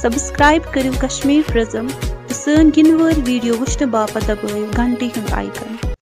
Subscribe करियो Kashmir prism तो सन गिनवर video वुचने बापत दबाइयो घंटी हंद आइकन।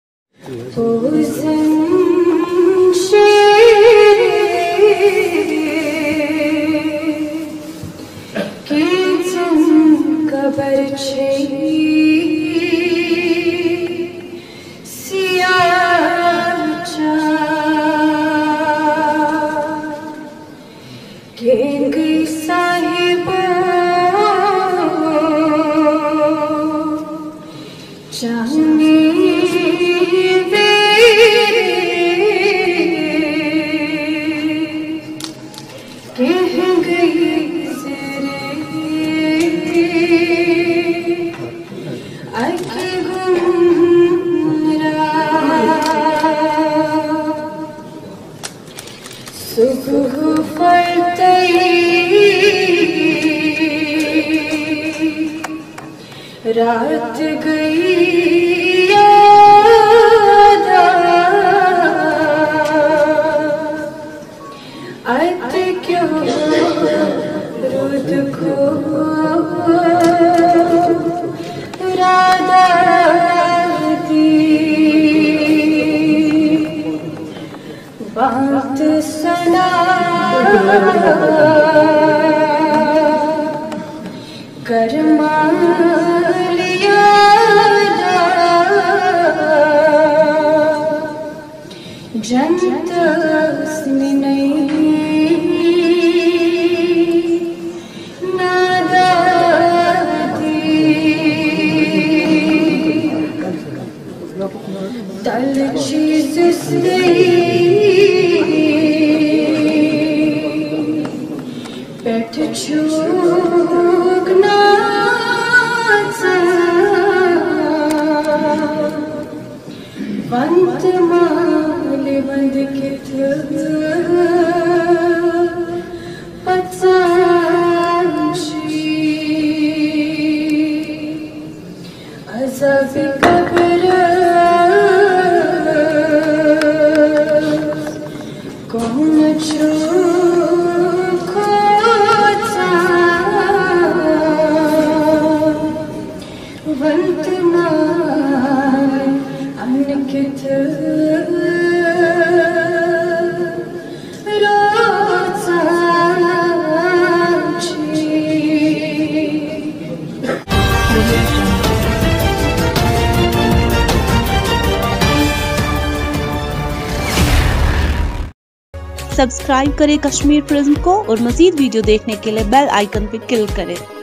रात गई याद आत क्यों रुद को राधा दी बात सुना कर्मा जनत तल चीज बैठ चूकना वंत माल बंद कित पचांशी अज़ब कब्र कौन छो खोचा वंत माल अनकित सब्सक्राइब करें कश्मीर प्रिज्म को और मज़ीद वीडियो देखने के लिए बेल आइकन पर क्लिक करें।